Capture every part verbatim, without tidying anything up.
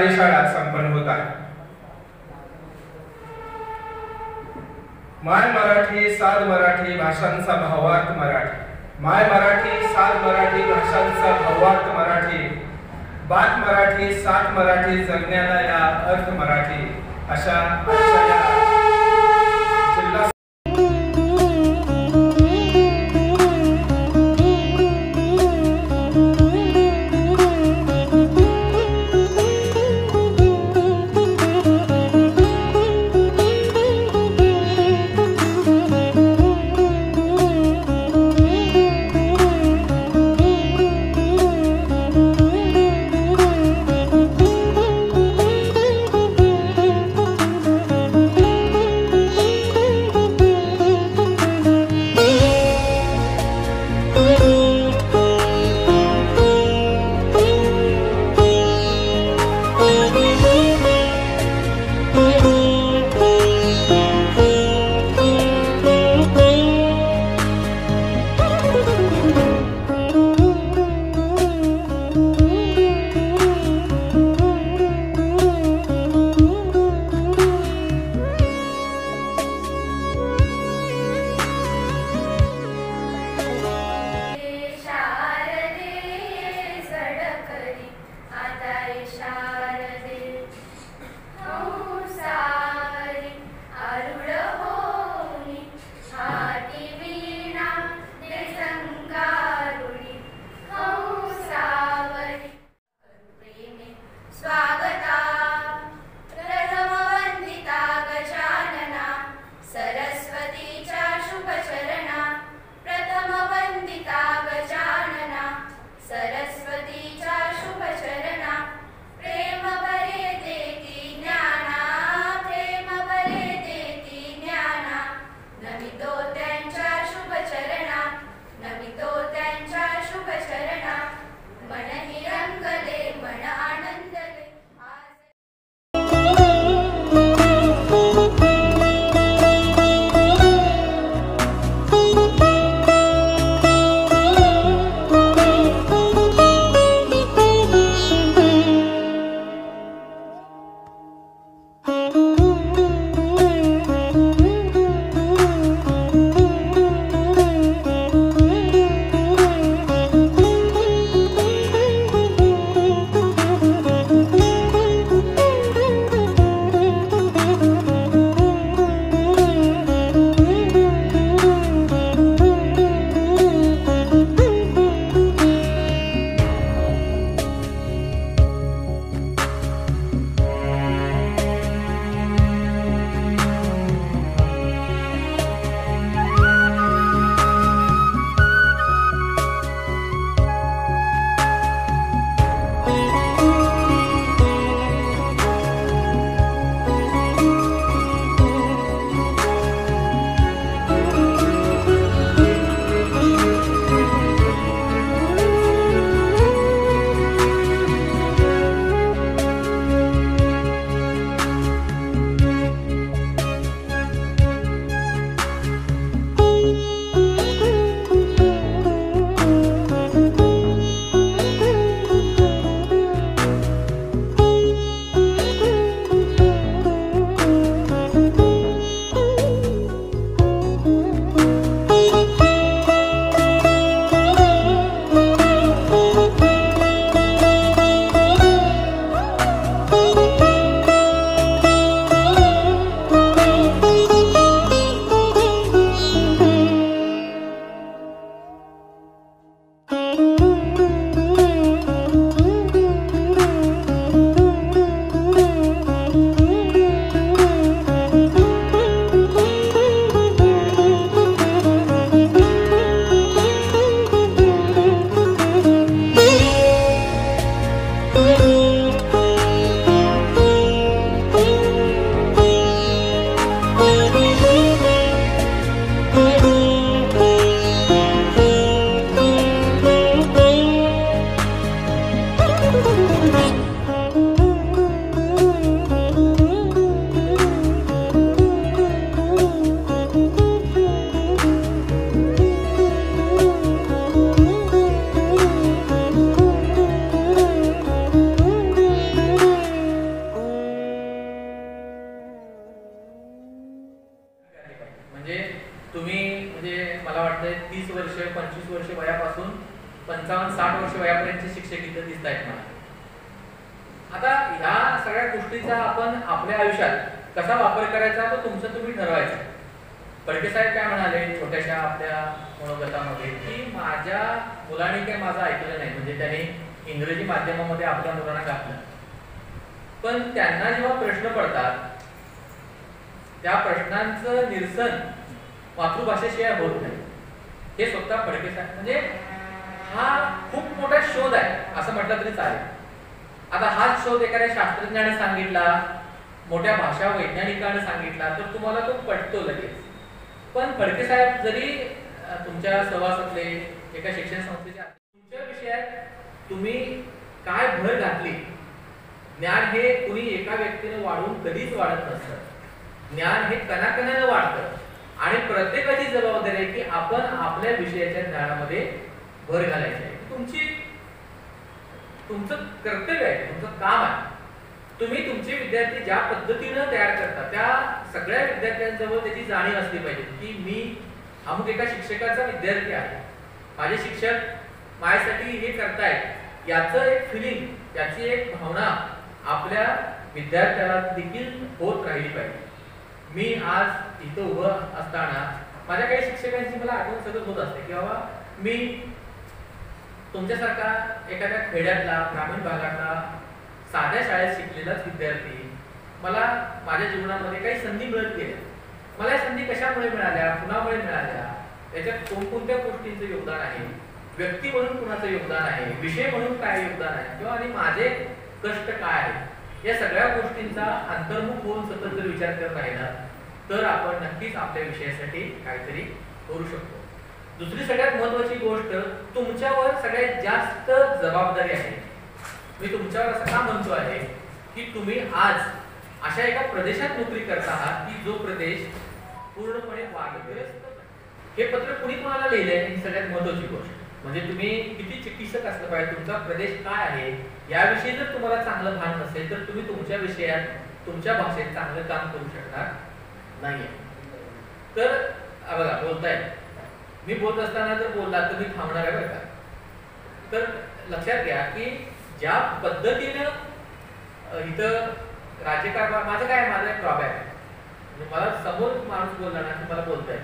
कार्यशाळा संपन्न होत आहे। माय मराठी सात मराठी भाषांचा भावार्थ मराठी, माय मराठी सात मराठी भाषांचा भावार्थ मराठी, बात मराठी सात मराठी जगण्याला या अर्थ मराठी अशा आजच्या या जिल्हा वर्षापासून पंचावन्न साठ वर्ष वयापर्यंतचे शिक्षक इथं दिसत आहेत मला. आता ह्या सगळ्या गोष्टीचा आपण आपल्या आयुष्यात कसा वापर करायचा तो तुमचं तुम्ही ठरवायचं. फडके साहेब काय म्हणाले छोट्याशा आपल्या मनोगतामध्ये की माझ्या मुलाने काय माझं ऐकलं नाही, म्हणजे त्याने इंग्रजी माध्यमामध्ये आपल्या मुलांना घातलं, पण त्यांना जेव्हा प्रश्न पडतात त्या प्रश्नांचं निरसन मातृभाषेशिवाय होत नाही. हे स्वतः फडके साहेब, म्हणजे हा खूप मोठा शोध आहे असं म्हटलं तरी चालेल. आता हाच शोध एखाद्या शास्त्रज्ञाने सांगितला, मोठ्या भाषा वैज्ञानिकाने सांगितला तर तुम्हाला तो पटतो लगेच. पण फडके साहेब जरी तुमच्या सहवासातले एका शिक्षण संस्थेचे तुमच्या विषयात तुम्ही काय भर घातली, ज्ञान हे कुणी एका व्यक्तीने वाढून कधीच वाढत नसतं. ज्ञान हे कणाकणाने वाढतं आणि प्रत्येकाची जबाबदारी आहे की आपण आपल्या विषयाच्या ज्ञानामध्ये भर घालायची आहे. तुमची तुमचं कर्तव्य आहे, तुमचं काम आहे. तुम्ही तुमचे विद्यार्थी ज्या पद्धतीनं तयार करता त्या सगळ्या विद्यार्थ्यांजवळ त्याची जाणीव असली पाहिजे की मी अमुक एका शिक्षकाचा विद्यार्थी आहे, माझे शिक्षक माझ्यासाठी हे करतायत, याचं एक फिलिंग, याची एक भावना आपल्या विद्यार्थ्याला देखील होत राहिली पाहिजे. मी आज इथं उभं असताना माझ्या काही शिक्षकांची मला आठवण सतत होत असते की बाबा मी तुमच्यासारखा एखाद्या खेड्यातला ग्रामीण भागातला साध्या शाळेत शिकलेलाच विद्यार्थी, मला माझ्या जीवनामध्ये काही संधी मिळत गेल्या. मला या संधी कशामुळे मिळाल्या, कुणामुळे मिळाल्या, याच्यात कोणकोणत्या गोष्टींचं योगदान आहे, व्यक्ती म्हणून कुणाचं योगदान आहे, विषय म्हणून काय योगदान आहे, किंवा आणि माझे कष्ट काय आहे, या सगळ्या गोष्टींचा अंतर्मुख होऊन सतत जर विचार करत राहिला तर आपण नक्कीच आपल्या विषयासाठी काहीतरी करू शकतो. दुसरी सगळ्यात महत्वाची गोष्ट, तुमच्यावर सगळ्यात जास्त जबाबदारी आहे. मी तुमच्यावर असं का म्हणतो आहे की तुम्ही आज अशा एका प्रदेशात नोकरी करत आहात की जो प्रदेश पूर्णपणे वादग्रस्त. हे पत्र कुणी कोणाला लिहिलंय ही सगळ्यात महत्वाची गोष्ट. म्हणजे तुम्ही किती चिकित्सक असलं पाहिजे, तुमचा प्रदेश काय आहे याविषयी जर तुम्हाला चांगलं भान नसेल तर तुम्ही तुमच्या विषयात तुमच्या भाषेत चांगलं काम करू शकणार नाहीये. तर बघा बोलताय, मी बोलत असताना जर बोलला तर मी थांबणार आहे बरं का. तर लक्षात घ्या की ज्या पद्धतीनं इथं राज्यकारभार, माझं काय माझा एक ड्रॉबॅक आहे, म्हणजे मला समोर माणूस बोलला ना की मला बोलताय.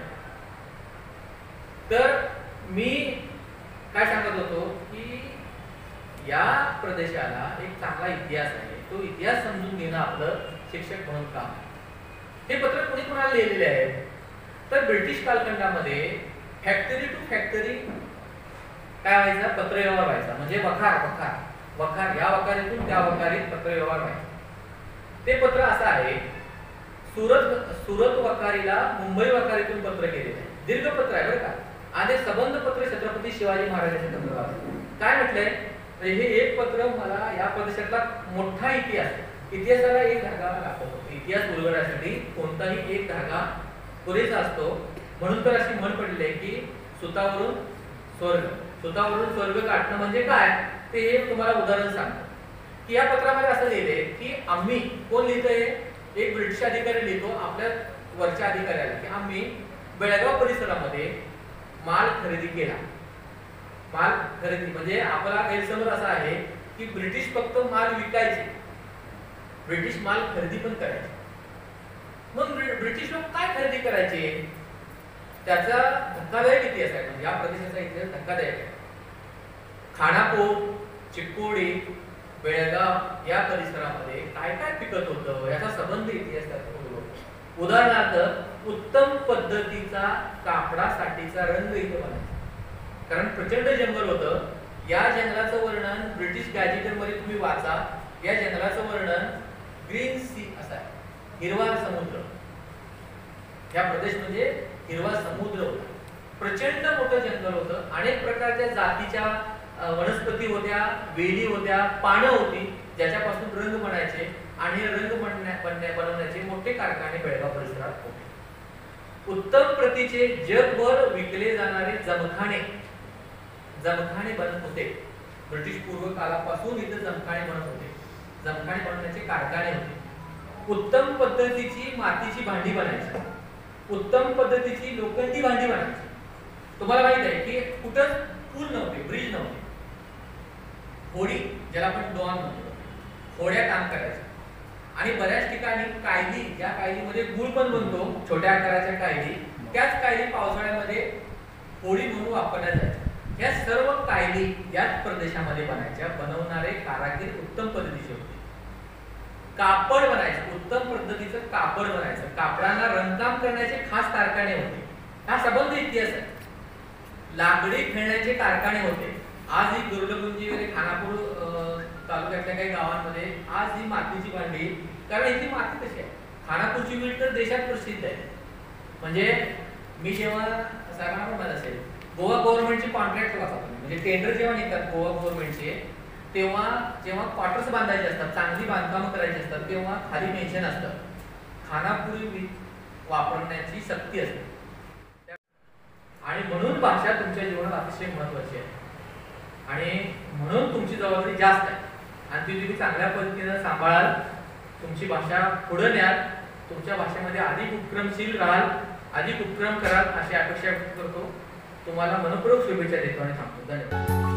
तर मी काय सांगत होतो की या प्रदेशाला एक चांगला इतिहास आहे, तो इतिहास समजून घेणं आपलं शिक्षक म्हणून काम आहे. हे पत्र कोणी कोणाला लिहिलेले आहे तर ब्रिटिश कालखंडामध्ये फॅक्टरी टू फॅक्टरी काय व्हायचा, पत्रव्यवहार व्हायचा. म्हणजे वखार वखार वखार या वखारीतून त्या वखारीत पत्रव्यवहार व्हायचा. ते पत्र असं आहे, सुरत सुरत वखारीला मुंबई वखारीतून पत्र गेलेलं आहे. दीर्घ पत्र आहे बरं का. आणि संबंध पत्र छत्रपती शिवाजी महाराजांचे पत्र आहे. काय म्हटलंय, हे एक पत्र मला या प्रदेशातला मोठा इतिहास, इतिहासाला एक धागा लागतो. इतिहास उलगडण्यासाठी कोणताही एक धागा पुरेसा असतो. म्हणून तर अशी म्हण पडली आहे की सुतावरून स्वर्ग, सुतावरून स्वर्ग गाठणं म्हणजे काय ते हे तुम्हाला उदाहरण सांगतो. की या पत्रामध्ये असं लिहिलंय की आम्ही, कोण लिहितंय, एक ब्रिटिश अधिकारी लिहितो आपल्या वरच्या अधिकाऱ्याला की आम्ही बेळगाव परिसरामध्ये माल खरेदी केला. माल खरेदी म्हणजे आपला गैरसमज असा आहे की ब्रिटिश फक्त माल विकायचे, ब्रिटिश माल खरेदी पण करायचे. मग ब्रिटिश लोक काय खरेदी करायचे त्याचा धक्कादायक इतिहास आहे. म्हणजे या प्रदेशाचा इतिहास धक्कादायक आहे. खानापूर, चिक्कोडी, बेळगाव या परिसरामध्ये काय काय पिकत होतं याचा संबंध इतिहास त्यात होतो. उदाहरणार्थ उत्तम पद्धतीचा कापडासाठीचा रंग इथे बनायचा, कारण प्रचंड जंगल होतं. या जंगलाचं वर्णन ब्रिटिश गॅजेटर मध्ये तुम्ही वाचा. या जंगलाचं वर्णन ग्रीन सी असं आहे, हिरवा समुद्र. या प्रदेश म्हणजे हिरवा समुद्र होता. प्रचंड मोठं जंगल होतं. अनेक प्रकारच्या जातीच्या वनस्पती होत्या, वेली होत्या, पानं होती ज्याच्यापासून रंग बनायचे आणि रंग बनवण्याचे मोठे कारखाने बेळगाव परिसरात होते. उत्तम प्रतीचे जगभर विकले जाणारे जमखाने जमखाने बनत होते. ब्रिटिश पूर्व कालापासून इथे जमखाने बनत होते. जमखाने बनवण्याचे कारखाने होते. उत्तम पद्धतीची मातीची भांडी बनायची, उत्तम पद्धतीची लोखंडी भांडी बनायची. तुम्हाला माहित आहे की कुठं पूल नव्हते, ब्रिज नव्हते. होडी, ज्याला आपण डॉन म्हणतो, होड्या काम करायच्या. आणि बऱ्याच ठिकाणी कायली, ज्या कायलीमध्ये गुळ पण बनतो, छोट्या आकाराच्या कायली, त्याच कायली पावसाळ्यामध्ये होडी म्हणून वापरल्या जायच्या. या सर्व कायली याच प्रदेशामध्ये बनायच्या. बनवणारे कारागीर उत्तम पद्धतीचे होते. कापड बनायचे, उत्तम पद्धतीचं कापड बनायचं. कापडांना रंगकाम करण्याचे खास कारखाने होते. हा सबंध इतिहास आहे. लाकडी खेळण्याचे कारखाने होते. आज ही गुरुलगुंजी वगैरे खानापूर तालुक्यातल्या काही गावांमध्ये आज ही मातीची भांडी, कारण इथली माती कशी आहे, खानापूरची वीट तर देशात प्रसिद्ध आहे. म्हणजे मी जेव्हा सगळ्यांना पण माहित असेल, गोवा गव्हर्नमेंटचे कॉन्ट्रॅक्ट बघा, म्हणजे टेंडर जेव्हा निघतात गोवा गव्हर्नमेंटचे, तेव्हा जेव्हा क्वार्टर्स बांधायचे असतात, चांगली बांधकामं करायची असतात, तेव्हा खाली मेन्शन असतं खानापुरी वीट वापरण्याची सक्ती असते. आणि म्हणून भाषा तुमच्या जीवनात अतिशय महत्त्वाची आहे आणि म्हणून तुमची जबाबदारी जास्त आहे. आणि ती तुम्ही चांगल्या पद्धतीने सांभाळाल, तुमची भाषा पुढे न्याल, तुमच्या भाषेमध्ये अधिक उपक्रमशील राहाल, अधिक उपक्रम कराल अशी अपेक्षा व्यक्त करतो. तुम्हाला मनपूर्वक शुभेच्छा देतो आणि थांबतो. धन्यवाद.